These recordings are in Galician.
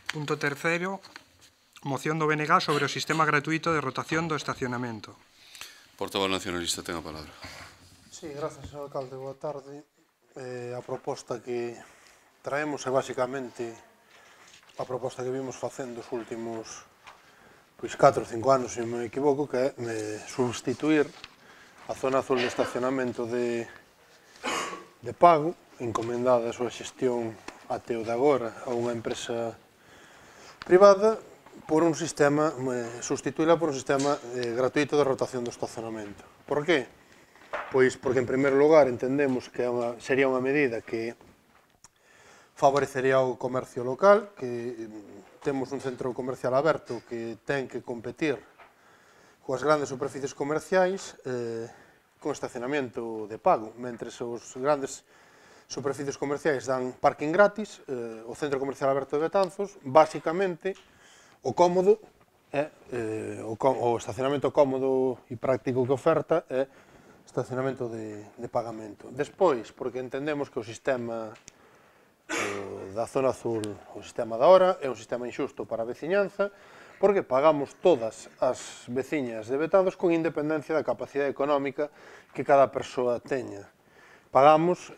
Punto terceiro, moción do BNG sobre o sistema gratuito de rotación do estacionamento. Portavoz nacionalista, ten a palabra. Sí, gracias, señor alcalde. Boa tarde. A proposta que traemos é basicamente a proposta que vimos facendo os últimos 4 ou 5 anos, se non me equivoco, que é substituir a zona azul de estacionamento de pago, encomendada a súa xestión até o de agora a unha empresa privada, por un sistema, sustituíla por un sistema gratuito de rotación do estacionamento. Por qué? Pois porque, en primeiro lugar, entendemos que sería unha medida que favorecería o comercio local, que temos un centro comercial aberto que ten que competir coas grandes superficies comerciais con estacionamento de pago, mentres os grandes superficies comerciais dan parking gratis, o centro comercial aberto de Betanzos, basicamente, o cómodo, o estacionamento cómodo e práctico que oferta é estacionamento de pagamento. Despois, porque entendemos que o sistema da zona azul, o sistema da hora, é un sistema injusto para a veciñanza, porque pagamos todas as veciñas de Betanzos con independencia da capacidade económica que cada persoa teña. Pagamos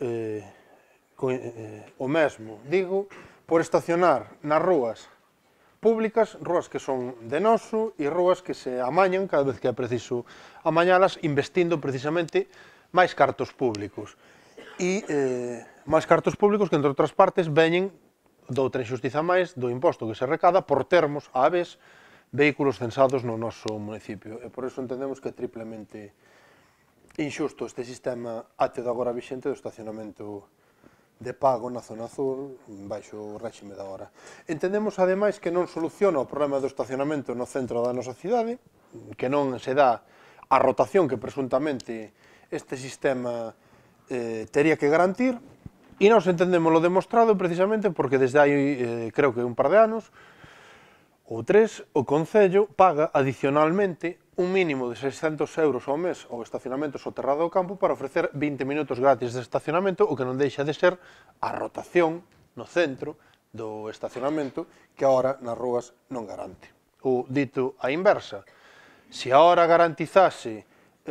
o mesmo, digo, por estacionar nas rúas públicas, rúas que son de noso e rúas que se amañan cada vez que é preciso amañalas, investindo precisamente máis cartos públicos. E máis cartos públicos que, entre outras partes, veñen doutra injustiza máis do imposto que se recada por termos, á vez, vehículos censados no noso municipio. E por iso entendemos que é triplemente injusto este sistema até do agora vixente do estacionamento de pago na zona azul baixo o réxime da hora. Entendemos, ademais, que non soluciona o problema do estacionamento no centro da nosa cidade, que non se dá a rotación que presuntamente este sistema tería que garantir, e nós entendemos lo demostrado precisamente porque desde hai, creo que un par de anos, ou 3, o Concello paga adicionalmente un mínimo de 600 euros ao mes ao estacionamento soterrado do campo para ofrecer 20 minutos gratis de estacionamento, o que non deixa de ser a rotación no centro do estacionamento que agora nas rúas non garante. O dito a inversa, se agora garantizase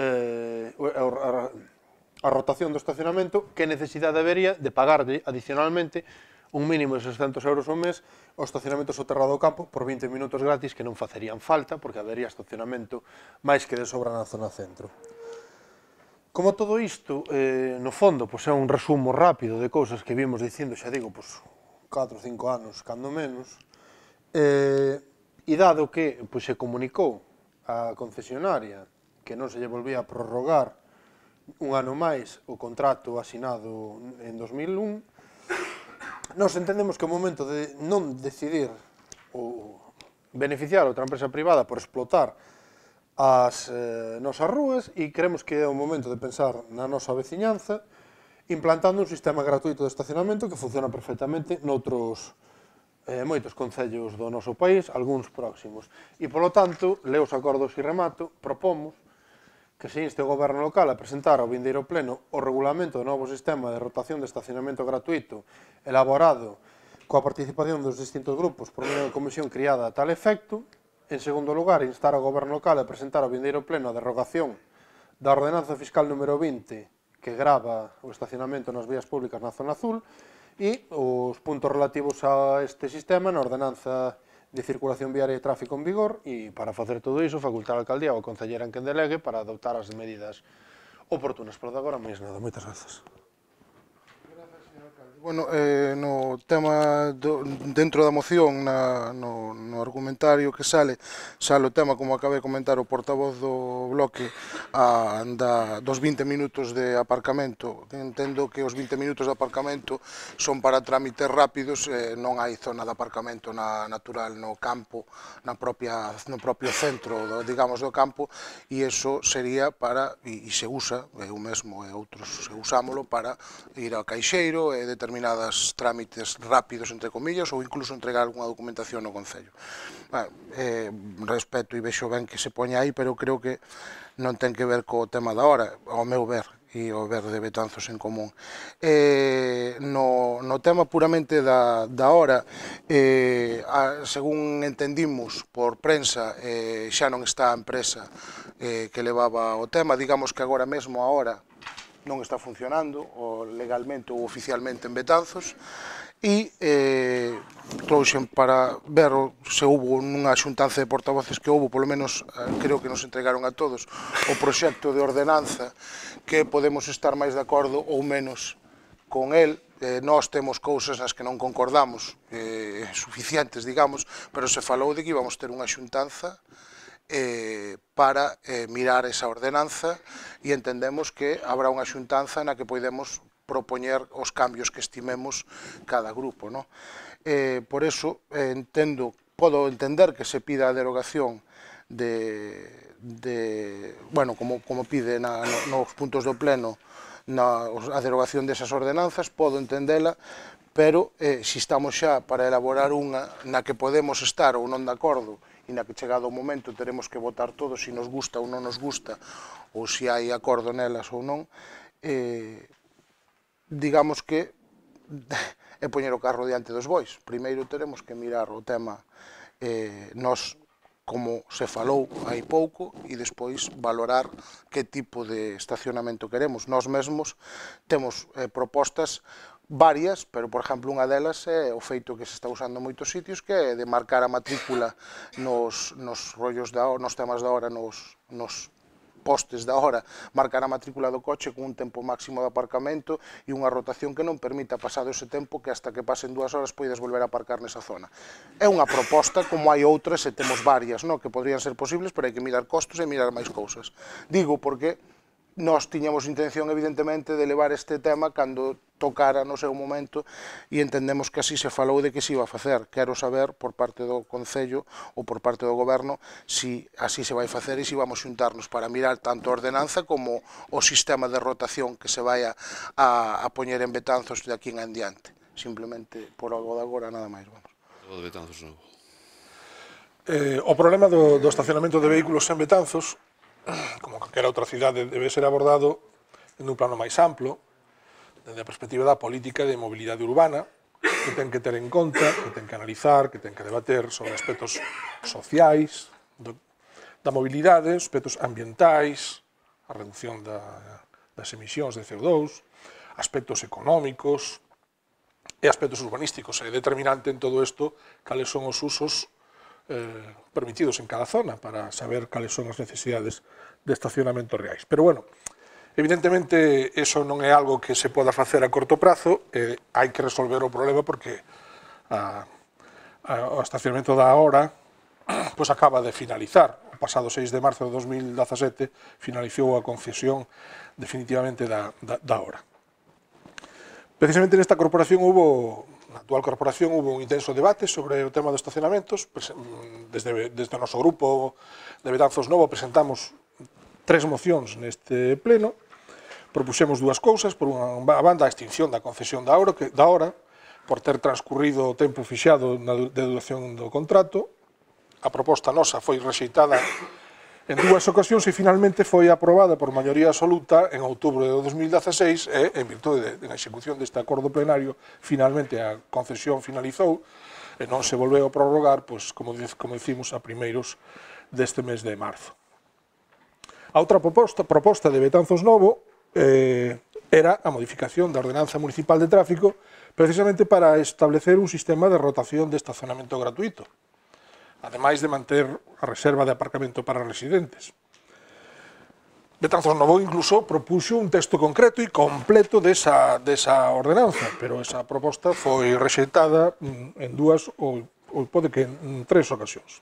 a rotación do estacionamento, que necesidade habería de pagarlle adicionalmente un mínimo de 600 euros ao mes ao estacionamento soterrado do campo por 20 minutos gratis que non facerían falta porque habería estacionamento máis que de sobra na zona centro. Como todo isto, no fondo, é un resumo rápido de cousas que vimos dicindo, xa digo, 4 ou 5 anos, cando menos, e dado que se comunicou á concesionaria que non se lle volvía a prorrogar un ano máis o contrato asinado en 2001, nós entendemos que é o momento de non decidir ou beneficiar a outra empresa privada por explotar as nosas rúas e creemos que é o momento de pensar na nosa veciñanza implantando un sistema gratuito de estacionamento que funciona perfectamente noutros moitos concellos do noso país, algúns próximos. E, polo tanto, leo os acordos e remato, propomos que se inste o Goberno local a presentar ao vindeiro pleno o regulamento do novo sistema de rotación de estacionamento gratuito elaborado coa participación dos distintos grupos por unha comisión criada a tal efecto. En segundo lugar, instar ao Goberno local a presentar ao vindeiro pleno a derrogación da ordenanza fiscal número 20 que grava o estacionamento nas vías públicas na zona azul e os puntos relativos a este sistema na ordenanza de circulación viaria e tráfico en vigor e, para facer todo iso, facultar a alcaldía ou a concellera en quen delegue para adoptar as medidas oportunas. Por de agora, máis nada. Moitas grazas. Bueno, no tema, dentro da moción, no argumentario que sale o tema, como acabei de comentar o portavoz do bloque, dos 20 minutos de aparcamento. Entendo que os 20 minutos de aparcamento son para trámites rápidos, non hai zona de aparcamento natural no campo, no propio centro, digamos, do campo, e iso sería para, e se usa, eu mesmo e outros usámolo, para ir ao caixeiro e determinadas trámites rápidos, entre comillas, ou incluso entregar algunha documentación no Concello. Respeto e vexo ben que se poña aí, pero creo que non ten que ver co tema da hora, ao meu ver, e o Verde de Betanzos en común. No tema puramente da hora, según entendimos por prensa, xa non está a empresa que levaba o tema, digamos que agora mesmo a hora non está funcionando legalmente ou oficialmente en Betanzos, e trouxen para ver se houve nunha xuntanza de portavoces que houve, polo menos creo que nos entregaron a todos o proxecto de ordenanza, que podemos estar máis de acordo ou menos con el. Nós temos cousas nas que non concordamos suficientes, digamos, pero se falou de que íbamos ter unha xuntanza para mirar esa ordenanza, e entendemos que habrá unha xuntanza na que podemos propoñer os cambios que estimemos cada grupo, ¿no? Por eso podo entender que se pida a derogación bueno, como pide nos puntos do pleno, a derogación desas ordenanzas, podo entendela, pero se estamos xa para elaborar unha na que podemos estar ou non de acordo, e na que chegado o momento teremos que votar todos se nos gusta ou non nos gusta, ou se hai acordo nelas ou non, digamos que é poñer o carro diante dos bois. Primeiro teremos que mirar o tema nós, como se falou hai pouco, e despois valorar que tipo de estacionamento queremos. Nós mesmos temos propostas varias, pero, por exemplo, unha delas é o feito que se está usando en moitos sitios, que é de marcar a matrícula nos temas da hora, nos postes da hora, marcar a matrícula do coche con un tempo máximo de aparcamento e unha rotación que non permita, pasado ese tempo, que hasta que pasen 2 horas poides volver a aparcar nesa zona. É unha proposta, como hai outras, e temos varias, que podrían ser posibles, pero hai que mirar costos e mirar máis cousas. Digo porque nós tiñamos intención, evidentemente, de levar este tema cando tocara no seu momento, e entendemos que así se falou de que se iba a facer. Quero saber, por parte do Concello ou por parte do Goberno, se así se vai facer e se vamos xuntarnos para mirar tanto a ordenanza como o sistema de rotación que se vai a poñer en Betanzos de aquí en adiante. Simplemente, por algo de agora, nada máis. O de Betanzos novo. O problema do estacionamento de vehículos en Betanzos, como calquera outra cidade, debe ser abordado en un plano máis amplo, desde a perspectiva da política de mobilidade urbana, que ten que ter en conta, que ten que analizar, que ten que debater sobre aspectos sociais da mobilidade, aspectos ambientais, a reducción das emisións de CO2, aspectos económicos e aspectos urbanísticos. É determinante en todo isto cales son os usos permitidos en cada zona para saber cales son as necesidades de estacionamento reais. Pero, bueno, evidentemente, eso non é algo que se poda facer a corto prazo, hai que resolver o problema porque o estacionamento da hora acaba de finalizar. O pasado 6 de marzo de 2017 finalizou a concesión definitivamente da hora. Precisamente nesta corporación na actual corporación hubo un intenso debate sobre o tema dos estacionamentos. Desde o noso grupo de Betanzos Novo presentamos 3 mocións neste pleno. Propuxemos 2 cousas. Por unha banda, a extinción da concesión da hora, por ter transcurrido o tempo fixado de duración do contrato. A proposta nosa foi rexeitada en 2 ocasións e finalmente foi aprobada por maioría absoluta en outubro de 2016 e, en virtude da execución deste acordo plenario, finalmente a concesión finalizou e non se volveu a prorrogar, como dicimos, a primeiros deste mes de marzo. A outra proposta de Betanzos Novo era a modificación da ordenanza municipal de tráfico precisamente para establecer un sistema de rotación de estacionamento gratuito, ademais de manter a reserva de aparcamento para residentes. Betanzos Novo incluso propuxo un texto concreto e completo desa ordenanza, pero esa proposta foi rexeitada en 2 ou pode que en 3 ocasións.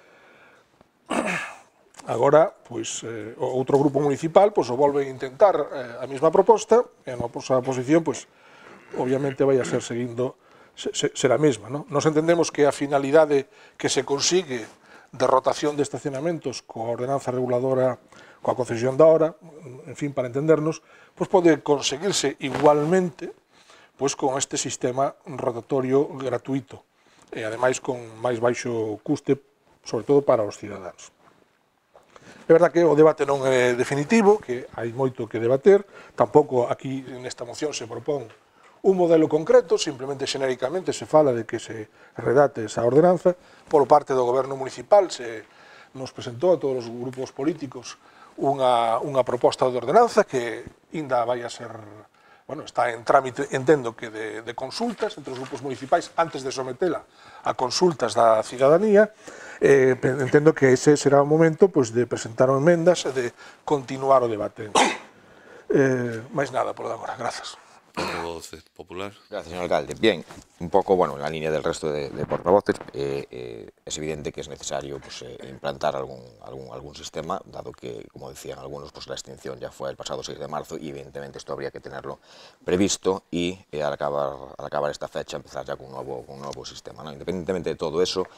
Agora, o outro grupo municipal o volve a intentar a mesma proposta e a nosa posición, obviamente, vai a ser seguindo será a mesma. Nos entendemos que a finalidade que se consigue de rotación de estacionamentos coa ordenanza reguladora, coa concesión da hora, en fin, para entendernos, pode conseguirse igualmente con este sistema rotatorio gratuito e, ademais, con máis baixo custe, sobre todo para os cidadáns. É verdad que o debate non é definitivo, que hai moito que debater, tampouco aquí nesta moción se propón un modelo concreto, simplemente xenéricamente se fala de que se redate esa ordenanza. Por parte do goberno municipal se nos presentou a todos os grupos políticos unha proposta de ordenanza que ainda vai a ser, bueno, está en trámite, entendo que de consultas entre os grupos municipais antes de sometela a consultas da cidadanía. Entendo que ese será o momento pois, de presentar emendas e de continuar o debate. Máis nada por agora, grazas. Portavoz popular. Gracias, señor alcalde. Bien, un poco, bueno, en la línea del resto de portavoces, es evidente que es necesario pues, implantar algún sistema, dado que, como decían algunos, pues la extinción ya fue el pasado 6 de marzo y evidentemente esto habría que tenerlo previsto y al acabar esta fecha empezar ya con un nuevo sistema, ¿no? Independientemente de todo eso,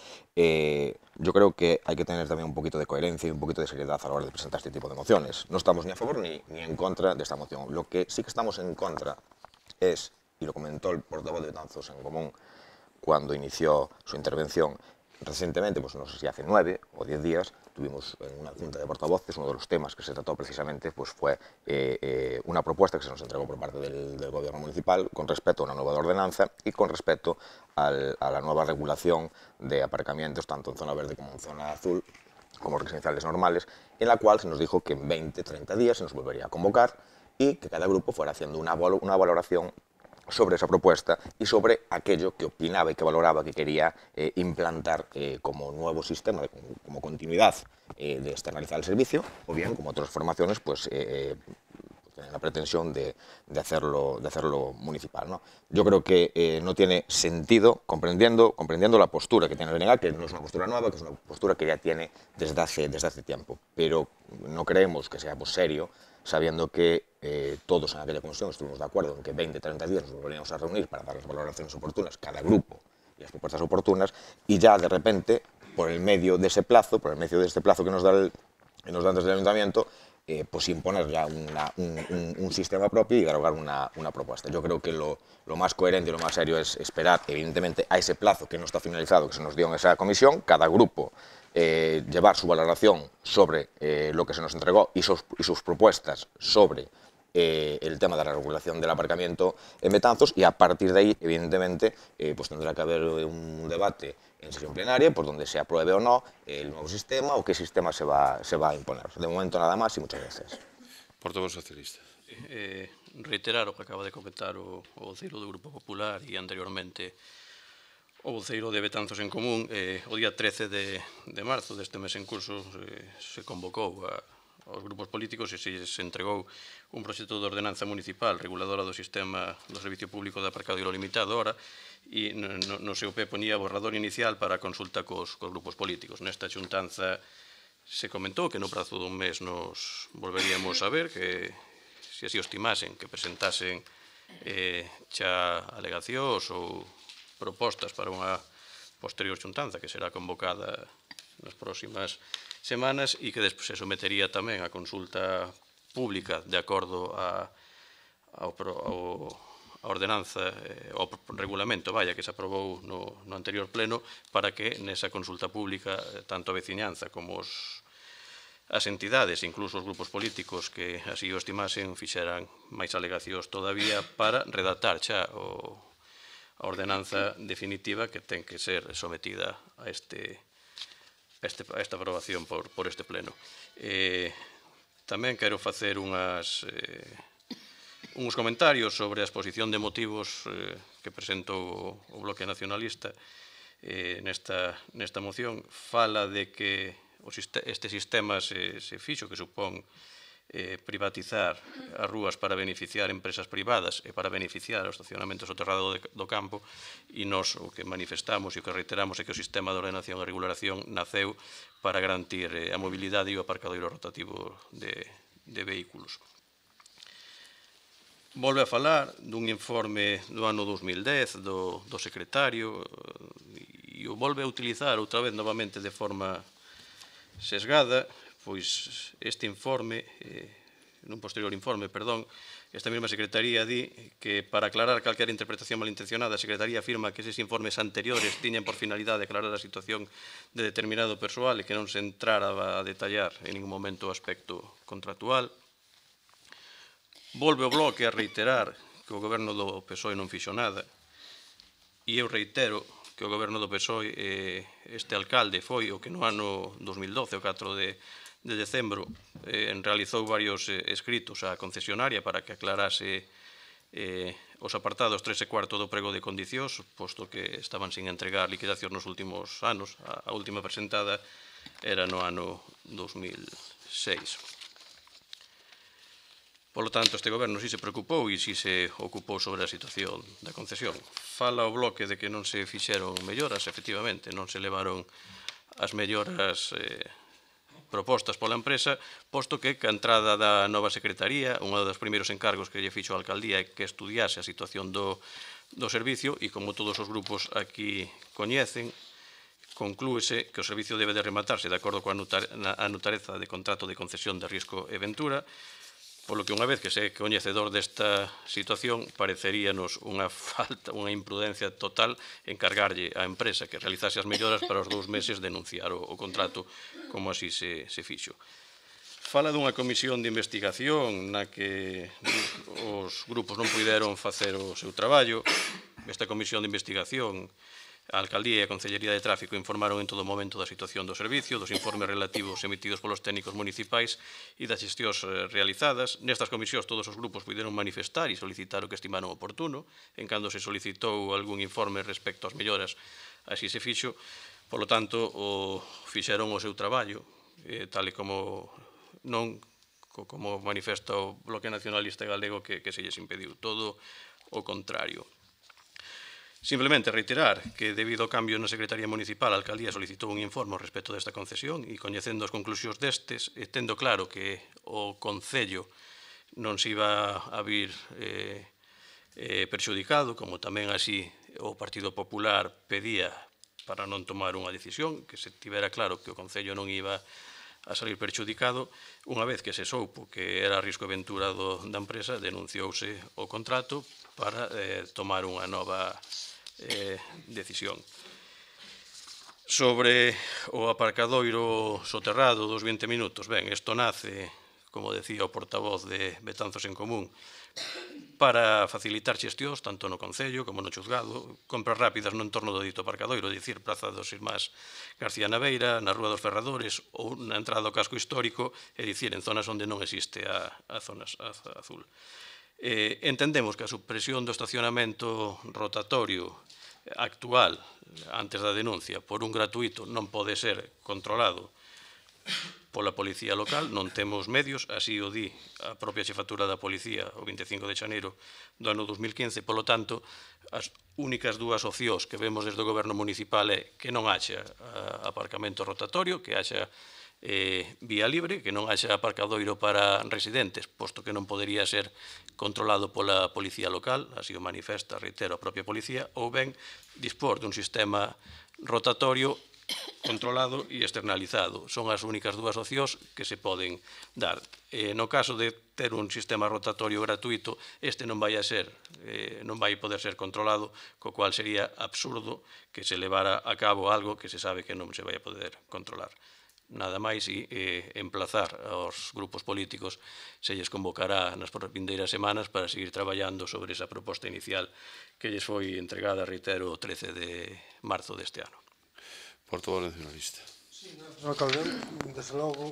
yo creo que hay que tener también un poquito de coherencia y un poquito de seriedad a la hora de presentar este tipo de mociones. No estamos ni a favor ni en contra de esta moción. Lo que sí que estamos en contra es, y lo comentó el portavoz de Betanzos en Común cuando inició su intervención recientemente, pues no sé si hace 9 o 10 días, tuvimos en una junta de portavoces, uno de los temas que se trató precisamente pues fue una propuesta que se nos entregó por parte del gobierno municipal con respecto a una nueva ordenanza y con respecto a la nueva regulación de aparcamientos tanto en zona verde como en zona azul, como residenciales normales, en la cual se nos dijo que en 20-30 días se nos volvería a convocar y que cada grupo fuera haciendo una valoración sobre esa propuesta y sobre aquello que opinaba y que valoraba que quería implantar como nuevo sistema, como continuidad de externalizar el servicio, o bien, como otras formaciones, pues tienen la pretensión de hacerlo municipal, ¿no? Yo creo que no tiene sentido, comprendiendo la postura que tiene el BNG, que no es una postura nueva, que es una postura que ya tiene desde hace tiempo, pero no creemos que sea pues, serio, sabiendo que todos en aquella comisión estuvimos de acuerdo en que 20-30 días nos volveríamos a reunir para dar las valoraciones oportunas, cada grupo y las propuestas oportunas, y ya de repente, por el medio de este plazo que nos da desde el ayuntamiento, pues imponer ya un sistema propio y derogar una propuesta. Yo creo que lo más coherente y lo más serio es esperar, evidentemente, a ese plazo que no está finalizado, que se nos dio en esa comisión, cada grupo llevar su valoración sobre lo que se nos entregó y sus propuestas sobre el tema de la regulación del aparcamiento en Betanzos y a partir de ahí, evidentemente, pues tendrá que haber un debate en sesión plenaria, por donde se apruebe o no el nuevo sistema o qué sistema se va a imponer. De momento nada más y muchas gracias. Portavoz socialista. Reiterar o que acaba de comentar o voceiro do Grupo Popular e anteriormente o voceiro de Betanzos en Común. O día 13 de marzo deste mes en curso se convocou aos grupos políticos e se entregou un proxecto de ordenanza municipal reguladora do sistema do servicio público de aparcado ilimitado hora e no seu pé ponía borrador inicial para a consulta cos grupos políticos. Nesta xuntanza se comentou que no prazo dun mes nos volveríamos a ver, que se así o estimasen, que presentasen xa alegacións ou propostas para unha posterior xuntanza que será convocada nas próximas semanas e que despois se sometería tamén a consulta pública de acordo a ordenanza, ao regulamento, que se aprobou no anterior pleno, para que nesa consulta pública tanto a veciñanza como as entidades, incluso os grupos políticos que así o estimasen, fixeran máis alegacións todavía para redactar xa a ordenanza definitiva que ten que ser sometida a esta aprobación por este pleno. Tamén quero facer uns comentarios sobre a exposición de motivos que presentou o Bloque Nacionalista nesta moción. Fala de que este sistema se fixo, que supón privatizar as rúas para beneficiar empresas privadas e para beneficiar o estacionamento soterrado do campo, e nós o que manifestamos e o que reiteramos é que o sistema de ordenación e regulación naceu para garantir a mobilidade e o aparcadoiro rotativo de vehículos. Volve a falar dun informe do ano 2010 do secretario e o volve a utilizar outra vez novamente de forma sesgada, pois este informe nun posterior informe, perdón, esta mesma Secretaría di que para aclarar calquera interpretación malintencionada, a Secretaría afirma que eses informes anteriores tiñan por finalidade aclarar a situación de determinado persoal e que non se entrara a detallar en ningún momento o aspecto contractual. Volve o Bloque a reiterar que o goberno do PSOE non fixo nada, e eu reitero que o goberno do PSOE, este alcalde foi o que no ano 2012, o 4 de decembro, realizou varios escritos á concesionaria para que aclarase os apartados 3 e 4 do prego de condicións, posto que estaban sin entregar liquidacións nos últimos anos. A última presentada era no ano 2006. Polo tanto, este goberno si se preocupou e si se ocupou sobre a situación da concesión. Fala o Bloque de que non se fixeron melloras, efectivamente, non se levaron as melloras propostas pola empresa, posto que a entrada da nova secretaría, un dos primeiros encargos que lle fixo a alcaldía é que estudiase a situación do servicio e, como todos os grupos aquí coñecen, conclúese que o servicio debe de rematarse de acordo coa natureza de contrato de concesión de risco e ventura, polo que unha vez que se é coñecedor desta situación pareceríanos unha falta, unha imprudencia total encargarlle á empresa que realizase as melloras para os 2 meses denunciar o contrato como así se fixo. Fala dunha comisión de investigación na que os grupos non puideron facer o seu traballo. Esta comisión de investigación, a Alcaldía e a Concellería de Tráfico informaron en todo momento da situación do servicio, dos informes relativos emitidos polos técnicos municipais e das xestións realizadas. Nestas comisións todos os grupos puideron manifestar e solicitar o que estimaron oportuno. En cando se solicitou algún informe respecto ás melloras, así se fixo. Polo tanto, fixeron o seu traballo, tal e como non como manifesta o Bloque Nacionalista Galego que se lles impediu. Todo o contrario. Simplemente reiterar que, debido ao cambio na Secretaría Municipal, a Alcaldía solicitou un informe respecto desta concesión e, coñecendo as conclusións destes, tendo claro que o Concello non se iba a vir perxudicado, como tamén así o Partido Popular pedía para non tomar unha decisión, que se tivera claro que o Concello non iba a salir perxudicado, unha vez que se soupo que era risco e ventura da empresa, denunciouse o contrato para tomar unha nova decisión. Sobre o aparcadoiro soterrado dos 20 minutos, ben, isto nace, como decía o portavoz de Betanzos en Común, para facilitar xestións, tanto no Concello como no Xuzgado, compras rápidas no entorno do dito aparcadoiro, dicir, Praza dos Irmás García Naveira, na Rúa dos Ferradores ou na entrada do casco histórico, é dicir, en zonas onde non existe a zona azul. Entendemos que a supresión do estacionamento rotatorio actual, antes da denuncia, por un gratuito non pode ser controlado pola Policía Local, non temos medios, así o di a propia xefatura da Policía o 25 de xaneiro do ano 2015, polo tanto, as únicas dúas opcións que vemos desde o Goberno Municipal é que non haxa aparcamento rotatorio, que haxa vía libre, que non haxa aparcadoiro para residentes, posto que non podería ser controlado pola Policía Local, así o manifesta, reitero, a propia Policía, ou ben dispor dun sistema rotatorio controlado e externalizado. Son as únicas dúas opcións que se poden dar. No caso de ter un sistema rotatorio gratuito, este non vai poder ser controlado, co cual sería absurdo que se levara a cabo algo que se sabe que non se vai a poder controlar. Nada máis e emplazar aos grupos políticos se lles convocará nas vindeiras semanas para seguir traballando sobre esa proposta inicial que lles foi entregada, reitero, o 13 de marzo deste ano. Portavoz Nacionalista. Señor alcalde, desde logo,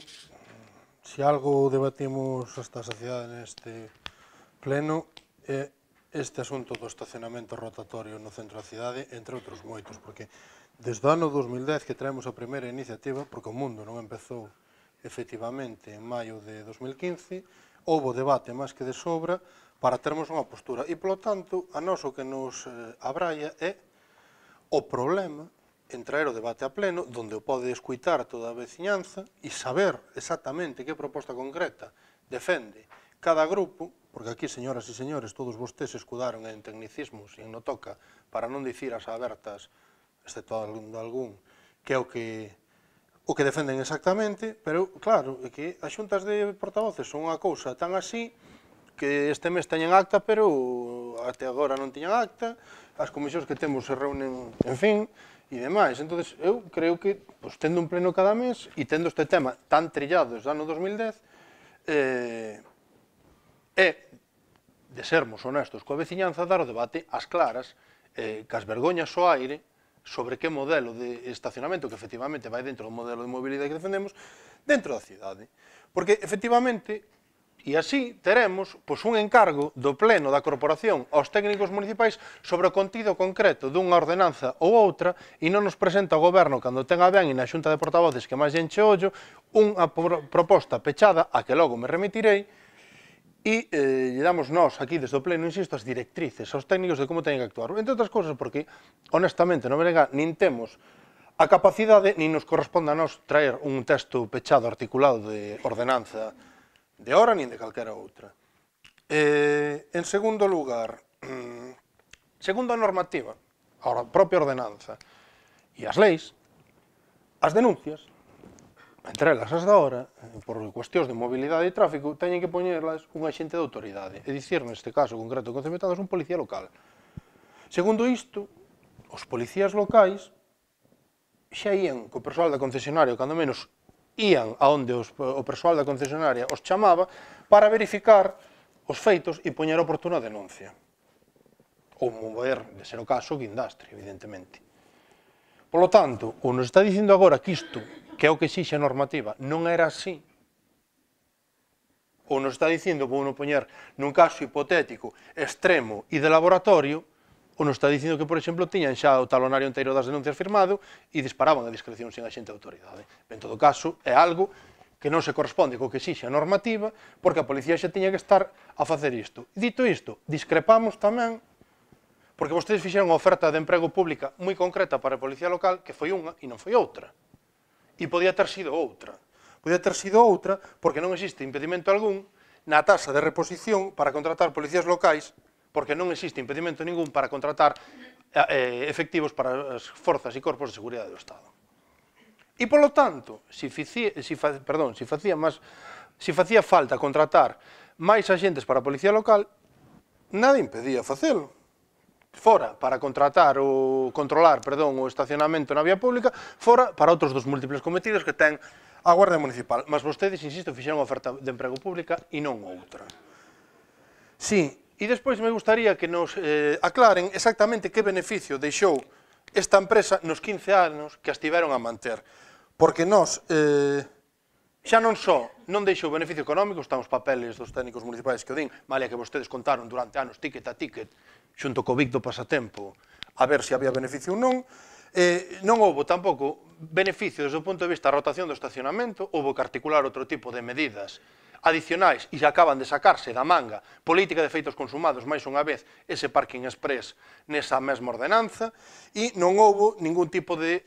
se algo debatimos esta sociedade neste pleno é este asunto do estacionamento rotatorio no centro da cidade, entre outros moitos, porque desde o ano 2010 que traemos a primeira iniciativa, porque o mundo non empezou efectivamente en maio de 2015, houve debate máis que de sobra para termos unha postura. E, polo tanto, a nós o que nos abraia é o problema en traer o debate a pleno, onde o pode escuitar toda a veciñanza e saber exactamente que proposta concreta defende cada grupo, porque aquí, señoras e señores, todos vostedes escudaron en tecnicismos e en no toca para non dicir as abertas, excepto algún, que é o que o que defenden exactamente, pero claro, é que as xuntas de portavoces son unha cousa tan así que este mes teñen acta, pero até agora non tiñan acta, as comisións que temos se reúnen, en fin, e demais. Entón, eu creo que, pues, tendo un pleno cada mes e tendo este tema tan trillado desde o ano 2010, é de sermos honestos coa veciñanza, dar o debate ás claras, cas vergoñas ao aire, sobre que modelo de estacionamento, que efectivamente vai dentro do modelo de mobilidade que defendemos, dentro da cidade. Porque, efectivamente, e así teremos pois, un encargo do pleno da corporación aos técnicos municipais sobre o contido concreto dunha ordenanza ou outra e non nos presenta o goberno cando tenga ben e na xunta de portavoces que máis enche ollo unha proposta pechada a que logo me remitirei e lle damos nós aquí desde o pleno, insisto, as directrices aos técnicos de como teñen que actuar. Entre outras cousas porque, honestamente, no BNG nin temos a capacidade nin nos corresponde a nós traer un texto pechado articulado de ordenanza de hora nin de calquera outra. En segundo lugar, segundo a normativa, a propia ordenanza e as leis, as denuncias, entre elas as da hora, por cuestións de mobilidade e tráfico, teñen que poñerlas un axente de autoridade, é dicir, neste caso concreto concementado, un policía local. Segundo isto, os policías locais xa ían co persoal da concesionaria, cando menos ían a onde o persoal da concesionaria os chamaba para verificar os feitos e poñer oportuna denuncia. Ou mover, de ser o caso, guindastre, evidentemente. Polo tanto, ou nos está dicindo agora que isto, que é o que exixe a normativa, non era así, ou nos está dicindo, vou non poñer nun caso hipotético, extremo e de laboratorio, ou nos está dicindo que, por exemplo, tiñan xa o talonario inteiro das denuncias firmado e disparaban a discreción sen axente de autoridade. En todo caso, é algo que non se corresponde co que exixe a normativa, porque a policía xa tiña que estar a facer isto. Dito isto, discrepamos tamén, porque vostedes fixeron unha oferta de emprego pública moi concreta para a policía local, que foi unha e non foi outra. E podía ter sido outra. Podía ter sido outra porque non existe impedimento algún na tasa de reposición para contratar policías locais, porque non existe impedimento ningún para contratar efectivos para as forzas e corpos de seguridade do Estado. E, polo tanto, se facía falta contratar máis axentes para a policía local, nada impedía facelo. Fora para contratar ou controlar, o estacionamento na vía pública, fora para outros dos múltiples cometidos que ten a Guardia Municipal. Mas vostedes, insisto, fixeron unha oferta de emprego pública e non outra. Sí. E despois me gustaría que nos aclaren exactamente que beneficio deixou esta empresa nos 15 anos que a estiveron a manter. Porque nós, xa non só non deixou beneficio económico, están os papeles dos técnicos municipais que o din, malia que vostedes contaron durante anos ticket a ticket, xunto co Vic do Pasatempo, a ver se había beneficio ou non, non houbo tampouco beneficio desde o punto de vista da rotación do estacionamento, houbo que articular outro tipo de medidas adicionais e acaban de sacarse da manga política de feitos consumados máis unha vez ese parking express nesa mesma ordenanza e non houbo ningún tipo de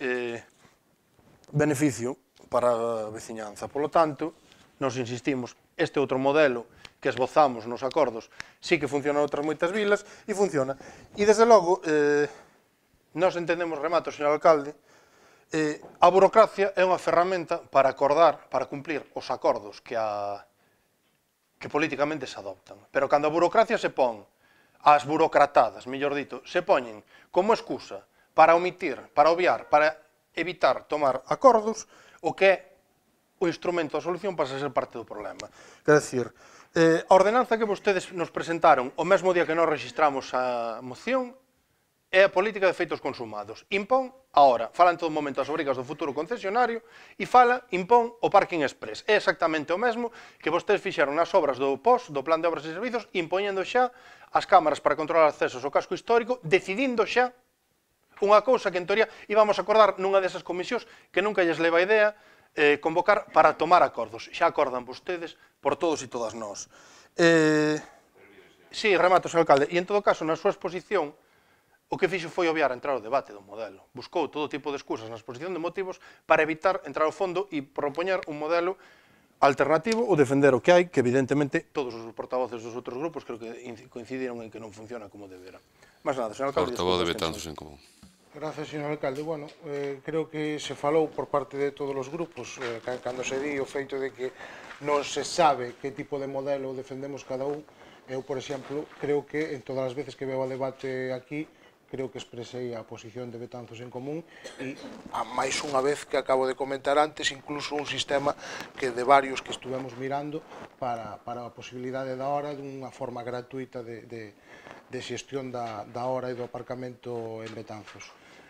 beneficio para a veciñanza. Polo tanto, nos insistimos, este outro modelo que esbozamos nos acordos sí que funciona en outras moitas vilas e funciona. E desde logo, nos entendemos, remato, señor alcalde, a burocracia é unha ferramenta para acordar, para cumplir os acordos que políticamente se adoptan. Pero cando a burocracia se pon, as burocratadas, mellor dito, se poñen como excusa para omitir, para obviar, para evitar tomar acordos, o que é o instrumento da solución pasa a ser parte do problema. Quer decir, a ordenanza que vostedes nos presentaron o mesmo día que nós registramos a moción é a política de feitos consumados. Impón a hora, fala en todo momento as obrigas do futuro concesionario e impón o parking express. É exactamente o mesmo que vostedes fixeron nas obras do POS, do Plan de Obras e Servizos, impoñendo xa as cámaras para controlar accesos ao casco histórico, decidindo xa unha cousa que en teoría íbamos a acordar nunha desas comisións que nunca lles leva a idea convocar para tomar acordos. Xa acordan vostedes por todos e todas nós. Sí, remato, señor alcalde. E en todo caso, na súa exposición, o que fixo foi obviar entrar ao debate do modelo. Buscou todo tipo de excusas na exposición de motivos para evitar entrar ao fondo e propoñer un modelo alternativo ou defender o que hai, que evidentemente todos os portavoces dos outros grupos creo que coincidiron en que non funciona como debera. Mas nada, señor alcalde... Portavoz de Betanzos en Común. Gracias, señor alcalde. Bueno, creo que se falou por parte de todos os grupos cando se di o feito de que non se sabe que tipo de modelo defendemos cada un. Eu, por exemplo, creo que en todas as veces que veo o debate aquí, creo que expresei a posición de Betanzos en Común e a máis unha vez que acabo de comentar antes, incluso un sistema que de varios que estuvemos mirando para a posibilidade da hora dunha forma gratuita de xestión da hora e do aparcamento en Betanzos.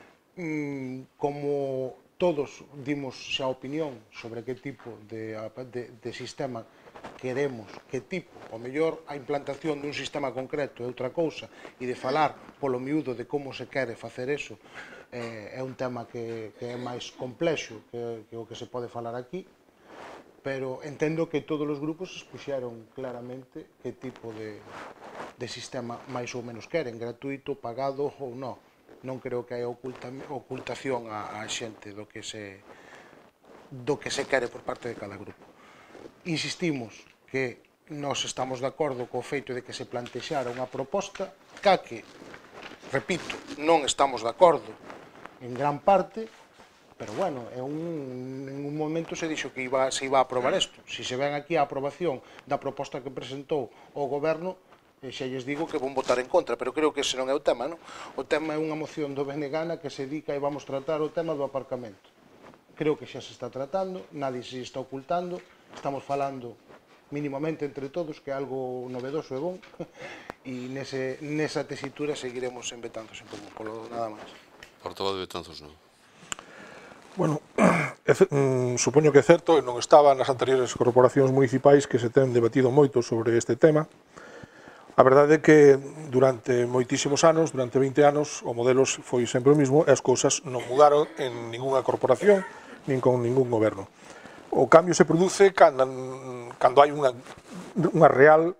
Como todos dimos xa opinión sobre que tipo de sistema queremos, que tipo, o mellor a implantación dun sistema concreto é outra cousa, e de falar polo miúdo de como se quere facer eso é un tema que é máis complexo que o que se pode falar aquí, pero entendo que todos os grupos expuxeron claramente que tipo de sistema máis ou menos queren, gratuito, pagado ou non. Non creo que hai ocultación á xente do que se quere por parte de cada grupo. Insistimos que nós estamos de acordo co feito de que se plantexara unha proposta que, repito, non estamos de acordo en gran parte, pero bueno, en un momento se dixo que se iba a aprobar isto. Si se ven aquí a aprobación da proposta que presentou o goberno, xa lles digo que vão votar en contra, pero creo que ese non é o tema, non? O tema é unha moción do BNG que se dedica e vamos tratar o tema do aparcamento. Creo que xa se está tratando, nadie se está ocultando, estamos falando mínimamente entre todos que é algo novedoso e bon, e nesa tesitura seguiremos en Betanzos en Común, polo nada máis. Portavoz de Betanzos non. Bueno, supoño que é certo, e non estaba nas anteriores corporacións municipais que se ten debatido moito sobre este tema. A verdade é que durante moitísimos anos, durante 20 anos, o modelo foi sempre o mismo e as cousas non mudaron en ninguna corporación, nin con ningún goberno. O cambio se produce cando hai unha real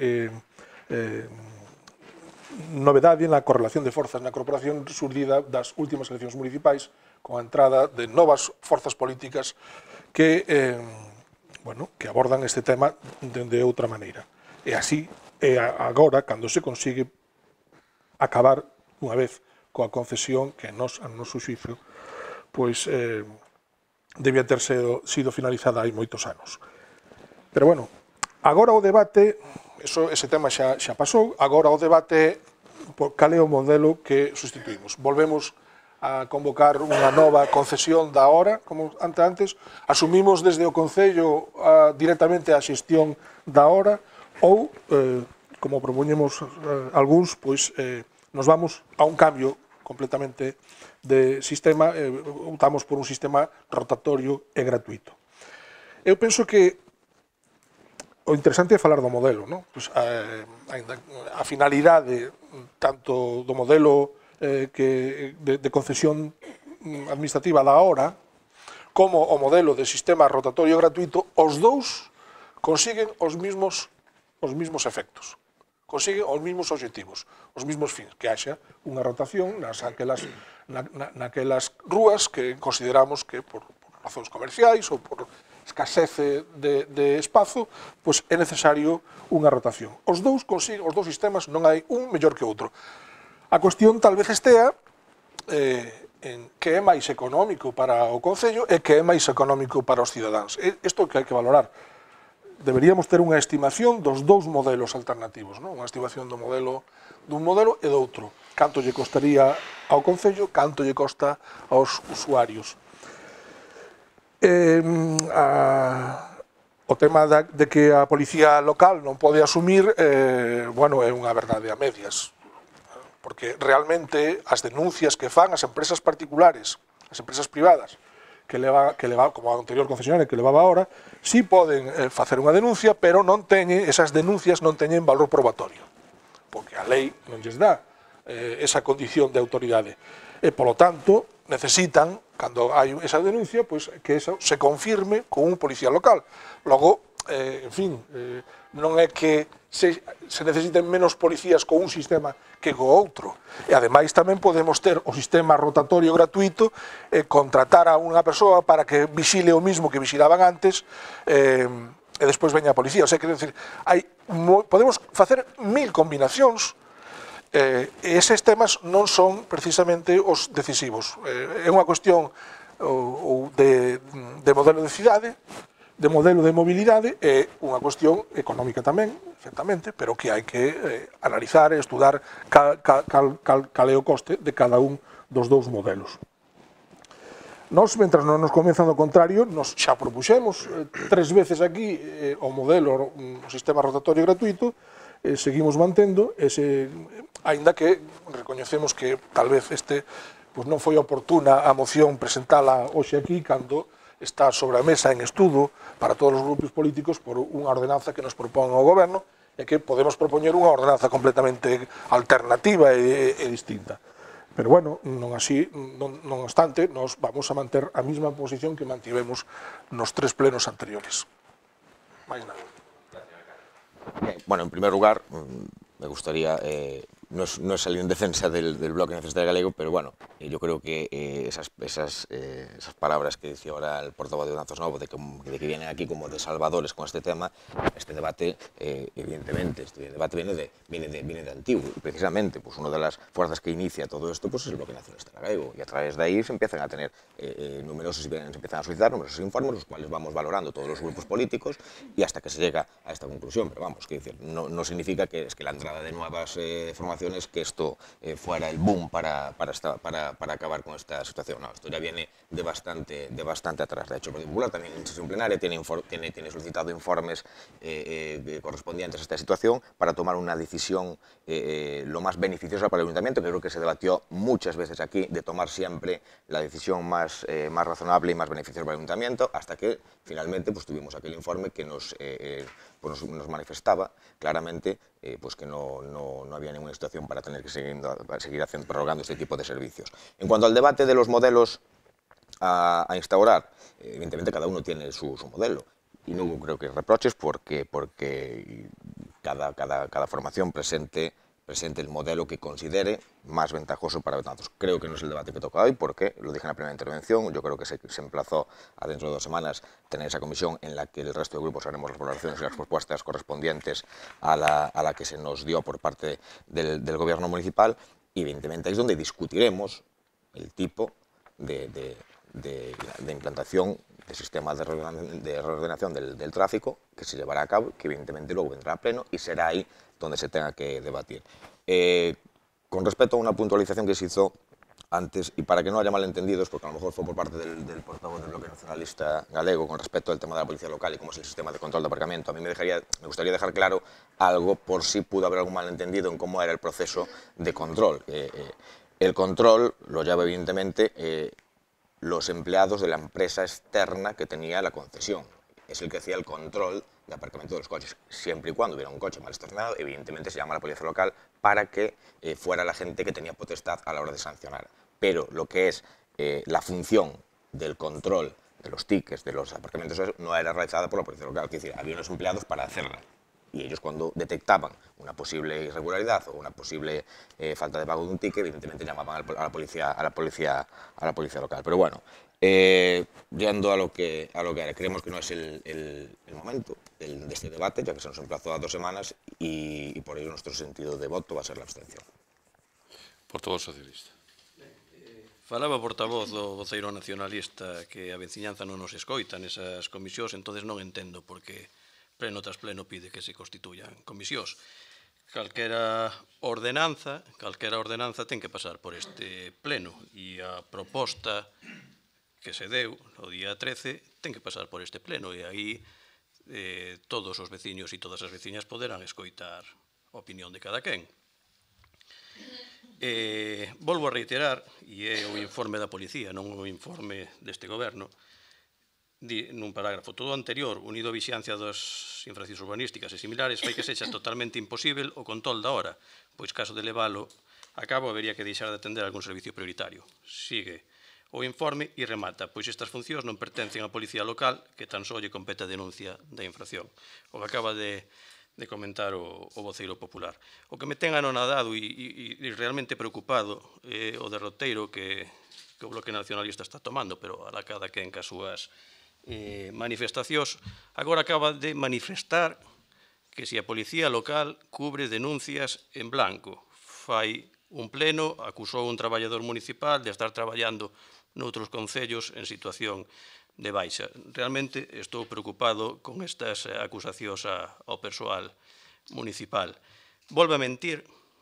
novedade na correlación de forzas na corporación xurdida das últimas eleccións municipais con a entrada de novas forzas políticas que abordan este tema de outra maneira. E así é agora cando se consigue acabar unha vez coa concesión que a noso xuizo pois debía ter sido finalizada hai moitos anos. Pero bueno, agora o debate, ese tema xa pasou, agora o debate cal é o modelo que sustituímos. Volvemos a convocar unha nova concesión da hora, como antes, asumimos desde o Concello directamente a xestión da hora, ou, como propoñemos algúns, pois nos vamos a un cambio completamente de sistema, optamos por un sistema rotatorio e gratuito. Eu penso que o interesante é falar do modelo, non? Pois, a finalidade tanto do modelo de concesión administrativa da hora como o modelo de sistema rotatorio gratuito, os dous consiguen os mismos efectos, consiguen os mismos objetivos, os mismos fins, que haxa unha rotación naquelas rúas que consideramos que por razóns comerciais ou por escasece de espazo, pois é necesario unha rotación. Os dous sistemas non hai un mellor que outro. A cuestión tal vez estea en que é máis económico para o Concello e que é máis económico para os cidadáns. Isto que hai que valorar. Deberíamos ter unha estimación dos dous modelos alternativos, non? Unha estimación dun modelo e do outro. Canto lle costaría ao Concello, canto lle costa aos usuarios. O tema de que a policía local non pode asumir, é unha verdade a medias, porque realmente as denuncias que fan as empresas particulares, as empresas privadas, que leva como a anterior concesionaria que levaba ahora, sí poden facer unha denuncia, pero esas denuncias non teñen valor probatorio, porque a lei non lles dá esa condición de autoridade. E, polo tanto, necesitan, cando hai esa denuncia, pois que eso se confirme con un policía local. Logo, non é que se necesiten menos policías con un sistema que co outro. E ademais tamén podemos ter o sistema rotatorio gratuito e contratar a unha persoa para que vixile o mismo que vixilaban antes e despois veña a policía. O sea, quero dicir, podemos facer 1000 combinacións Eses temas non son precisamente os decisivos. É unha cuestión de modelo de cidade, de modelo de mobilidade, é unha cuestión económica tamén, certamente, pero que hai que analizar e estudar cal é o coste de cada un dos dous modelos. Nós, mentras non nos convenzan do contrario, nos xa propuxemos 3 veces aquí o modelo, o sistema rotatorio gratuito, seguimos mantendo ese, aínda que recoñecemos que tal vez non foi oportuna a moción presentala hoxe aquí cando está sobre a mesa en estudo para todos os grupos políticos por unha ordenanza que nos propón o goberno e que podemos propoñer unha ordenanza completamente alternativa e distinta. Pero, bueno, non obstante, nos vamos a manter a mesma posición que mantivemos nos 3 plenos anteriores. Mais nada. Bueno, en primer lugar, me gustaría, no es salir en defensa del bloque nacionalista galego, pero bueno, yo creo que esas palabras que decía ahora el portavoz de Danzos Novo, de que vienen aquí como de salvadores con este tema, este debate, evidentemente, este debate viene de antiguo, y precisamente, pues una de las fuerzas que inicia todo esto, pues es el bloque nacionalista galego, y a través de ahí se empiezan a tener se empiezan a solicitar numerosos informes, los cuales vamos valorando todos los grupos políticos, y hasta que se llega a esta conclusión, pero vamos, que decir, no significa que la entrada de nuevas formaciones que esto fuera el boom para acabar con esta situación. No, esto ya viene de bastante atrás. De hecho, el Partido Popular también en sesión plenaria tiene solicitado informes correspondientes a esta situación para tomar una decisión lo más beneficiosa para el Ayuntamiento, que creo que se debatió muchas veces aquí, de tomar siempre la decisión más razonable y más beneficiosa para el Ayuntamiento, hasta que finalmente pues, tuvimos aquel informe que nos manifestaba claramente pues que no había ninguna situación para tener que seguir prorrogando este tipo de servicios. En cuanto al debate de los modelos a instaurar, evidentemente cada uno tiene su modelo y no hubo, creo que, reproches porque cada formación presente el modelo que considere más ventajoso para Betanzos. Creo que no es el debate que toca hoy porque, lo dije en la primera intervención, yo creo que se emplazó a dentro de 2 semanas tener esa comisión en la que el resto de grupos haremos las valoraciones y las propuestas correspondientes a la que se nos dio por parte del gobierno municipal, y evidentemente ahí es donde discutiremos el tipo de implantación del sistema de reordenación del tráfico que se llevará a cabo, que evidentemente luego vendrá a pleno y será ahí donde se tenga que debatir. Con respecto a una puntualización que se hizo antes, y para que no haya malentendidos, porque a lo mejor fue por parte del portavoz del bloque nacionalista galego con respecto al tema de la policía local y cómo es el sistema de control de aparcamiento, a mí me gustaría dejar claro algo por si pudo haber algún malentendido en cómo era el proceso de control. El control lo lleva evidentemente los empleados de la empresa externa que tenía la concesión. Es el que hacía el control de aparcamiento de los coches. Siempre y cuando hubiera un coche mal estacionado, evidentemente se llama a la policía local para que fuera la gente que tenía potestad a la hora de sancionar. Pero lo que es la función del control de los tickets, de los aparcamientos, no era realizada por la policía local. Es decir, había unos empleados para hacerla. Y ellos, cuando detectaban una posible irregularidad o una posible falta de pago de un ticket, evidentemente llamaban a la policía local. Pero bueno, yendo a lo que era, creemos que no es el momento de este debate, ya que se nos emplazó a 2 semanas y por ello nuestro sentido de voto va a ser la abstención. Portavoz socialista. Falaba o portavoz do voceiro nacionalista que a veciñanza non nos escoita nesas comisións, entonces non entendo porque pleno tras pleno pide que se constituyan comisións. Calquera ordenanza ten que pasar por este pleno e a proposta que se deu no día 13 ten que pasar por este pleno e aí todos os veciños e todas as veciñas poderán escoitar a opinión de cada quen. Volvo a reiterar, e é o informe da policía, non o informe deste goberno, nun parágrafo: todo o anterior, unido a vixiancia das infraccións urbanísticas e similares, fai que sexa totalmente imposible o control da hora, pois caso de levalo a cabo habería que deixar de atender algún servicio prioritario. Sigue o informe e remata: pois estas funcións non pertencen á policía local, que tan só lle compete a denuncia da infracción. O que acaba de comentar o voceiro popular. O que me ten anonadado e realmente preocupado é o derroteiro que o Bloque Nacionalista está tomando, pero a la cada quen cas súas manifestacións. Agora acaba de manifestar que se a policía local cubre denuncias en blanco. fai un pleno, acusou un traballador municipal de estar traballando noutros concellos en situación de baixa. Realmente estou preocupado con estas acusacións ao persoal municipal. Volve a mentir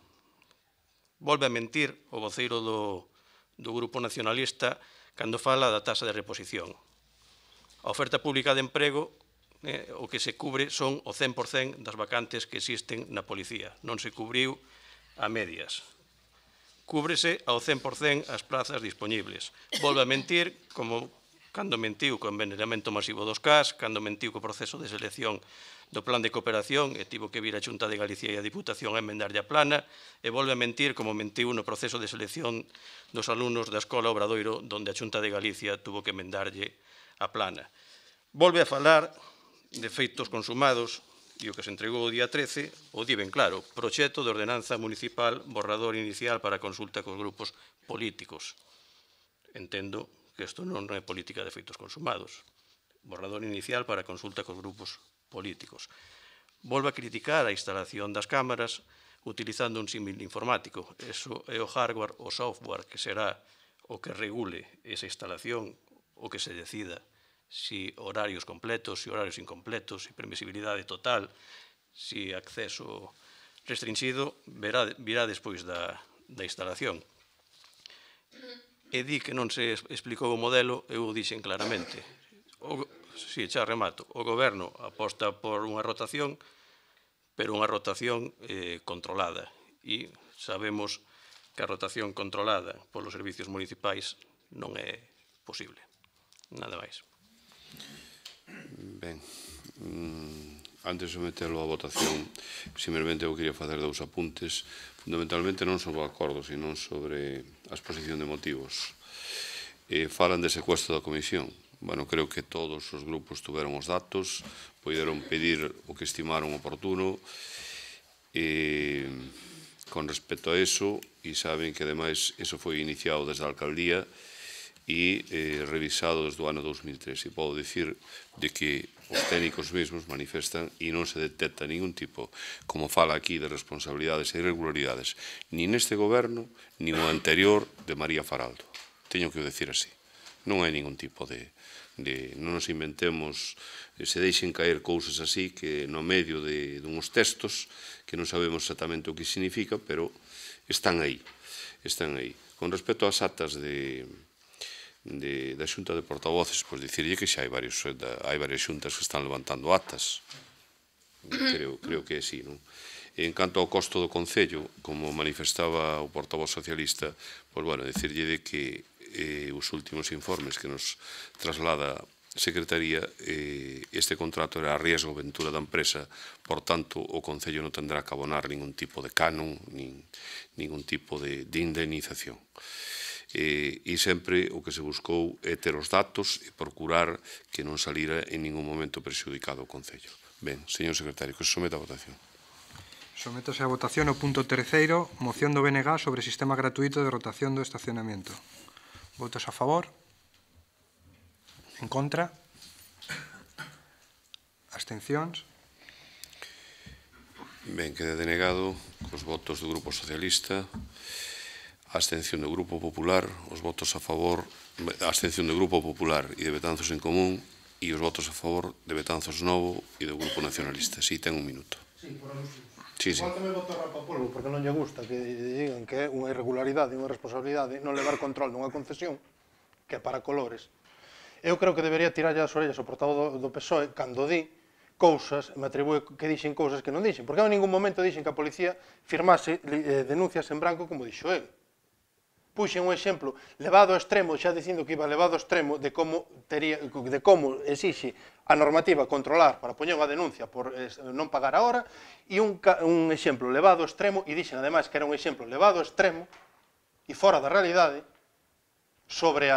o voceiro do Grupo Nacionalista cando fala da taxa de reposición. A oferta pública de emprego o que se cubre son o 100% das vacantes que existen na policía. Non se cubriu a medias. Cúbrese ao 100% as plazas disponibles. Volve a mentir, como cando mentiu co envenenamento masivo dos CAS, cando mentiu co proceso de selección do plan de cooperación e tivo que vir a Xunta de Galicia e a Diputación a enmendarlle a plana, e volve a mentir como mentiu no proceso de selección dos alumnos da Escola Obradoiro, onde a Xunta de Galicia tuvo que enmendarlle a plana. Volve a falar de feitos consumados e o que se entregou o día 13, o di ben claro, proxecto de ordenanza municipal, borrador inicial para consulta cos grupos políticos. Entendo que isto non é política de feitos consumados. Borrador inicial para consulta cos grupos políticos. Volve a criticar a instalación das cámaras utilizando un símil informático. Eso é o hardware, o software, que será o que regule esa instalación, o que se decida si horarios completos, si horarios incompletos, si permisibilidade total, si acceso restringido, virá despois da instalación. E di que non se explicou o modelo, eu o dixen claramente. Si, xa remato. O goberno aposta por unha rotación, pero unha rotación controlada. E sabemos que a rotación controlada polos servicios municipais non é posible. Nada máis. Ben, antes de meterlo a votación, simplemente eu quería facer dous apuntes, fundamentalmente non sobre o acordo, sino sobre a exposición de motivos. Falan de secuestro da comisión. Bueno, creo que todos os grupos tuveron os datos, poideron pedir o que estimaron oportuno con respecto a eso, e saben que ademais eso foi iniciado desde a alcaldía e revisado desde o ano 2003. E podo dicir de que os técnicos mesmos manifestan e non se detecta ningún tipo, como fala aquí, de responsabilidades e irregularidades, ni neste goberno, ni no anterior de María Faraldo. Teño que o decir así. Non hai ningún tipo de non nos inventemos, se deixen caer cousas así que no medio de uns textos que non sabemos exactamente o que significa, pero están aí. Con respecto ás actas da Xunta de Portavoces, pois dicirlle que xa hai varias xuntas que están levantando actas. Creo que é así, non? En canto ao costo do Concello, como manifestaba o portavoz socialista, pois, bueno, dicirlle de que os últimos informes que nos traslada a Secretaría, este contrato era a riesgo ventura da empresa, por tanto, o Concello non tendrá que abonar ningún tipo de canon, ningún tipo de indemnización. E sempre o que se buscou é ter os datos e procurar que non salira en ningún momento perxudicado o Concello. Ben, señor secretario, que se someta a votación. Sométase a votación o punto terceiro, moción do BNG sobre sistema gratuito de rotación do estacionamento. Votos a favor? En contra? Abstencións? Ben, queda denegado cos votos do Grupo Socialista, a abstención do Grupo Popular, os votos a favor, a abstención do Grupo Popular e de Betanzos en Común, e os votos a favor de Betanzos Novo e do Grupo Nacionalista. Si, ten un minuto. Sí, por alusión. Sí. Igual tamén votar rapapolvo, porque non lle gusta que digan que é unha irregularidade e unha responsabilidade non levar control dunha concesión que é para colores. Eu creo que debería tirar as orellas ao portavoz do PSOE cando di cousas, me atribúe que dixen cousas que non dixen, porque en ningún momento dixen que a policía firmase denuncias en branco como dixo el. Puxen un exemplo levado ao extremo, xa dicindo que iba levado ao extremo de como exixe a normativa controlar para poñer unha denuncia por non pagar a hora, e un exemplo levado ao extremo, e dixen ademais que era un exemplo levado ao extremo e fora da realidade sobre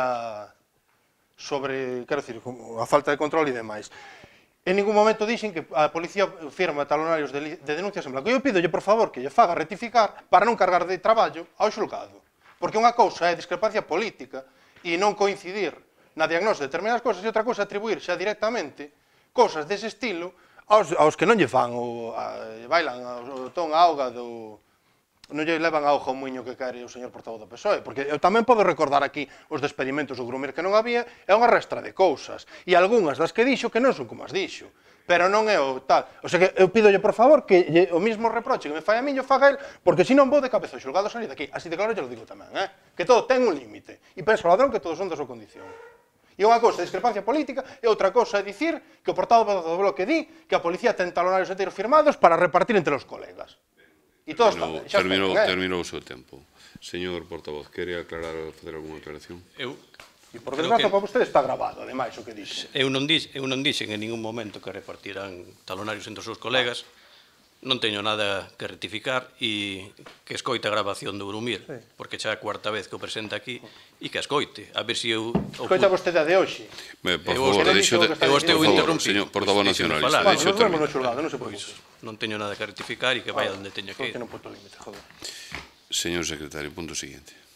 quero dicir, a falta de control e demais. En ningún momento dixen que a policía firma talonarios de denuncias en blanco. Eu pídolle, por favor, que lle faga rectificar para non cargar de traballo ao xulgado. Porque unha cousa é discrepancia política e non coincidir na diagnose de determinadas cousas, e outra cousa é atribuir xa directamente cousas dese estilo aos que non lle fan bailan o ton a auga non lle levan a hoja o muiño que quere o señor portavoz do PSOE, porque eu tamén podo recordar aquí os despedimentos do Grumir que non había, é unha restra de cousas, e algunhas das que dixo que non son como as dixo, pero non é o tal. O sea que eu pídolle, por favor, que o mismo reproche que me fai a mí, o faga el, porque se non vou de cabeza ao xulgado salir daqui. Así de claro, eu lo digo tamén, que todo ten un límite, e penso o ladrón que todos son da súa condición. E unha cousa é discrepancia política e outra cousa é dicir que o portavoz do Bloque di que a policía ten talonarios enteros firmados para repartir entre os colegas. E todo está ben. Terminou o seu tempo. Señor portavoz, quere aclarar ou facer algunha aclaración? E por desgraza para vostede está grabado, ademais, o que dixe. Eu non dixen en ningún momento que repartirán talonarios entre os seus colegas, non teño nada que rectificar e que escoite a grabación do Grumir, porque xa é a cuarta vez que o presenta aquí e que escoite, a ver se eu... Escoita vostede a de hoxe. Por favor, deixo de... Eu esteu interrompido. Señor portavoz nacionalista, Bueno, deixo nos vemos no xulgado, non se preocupe. Non teño nada que rectificar e que vaya onde teña que ir. Tiene un punto límite, joder. Señor secretario, punto siguiente.